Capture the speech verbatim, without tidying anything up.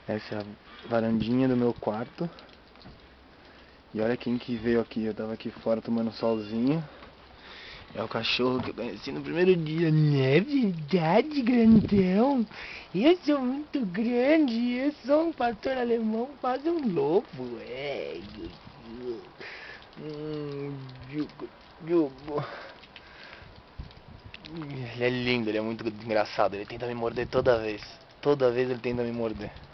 Essa é a varandinha do meu quarto. E olha quem que veio aqui. Eu tava aqui fora tomando solzinho. É o cachorro que eu conheci no primeiro dia. Não é verdade, grandão? Eu sou muito grande. Eu sou um pastor alemão, quase um lobo. É. Hum, Jugo, Jugo. Ele é lindo, ele é muito engraçado. Ele tenta me morder toda vez. Toda vez ele tenta me morder.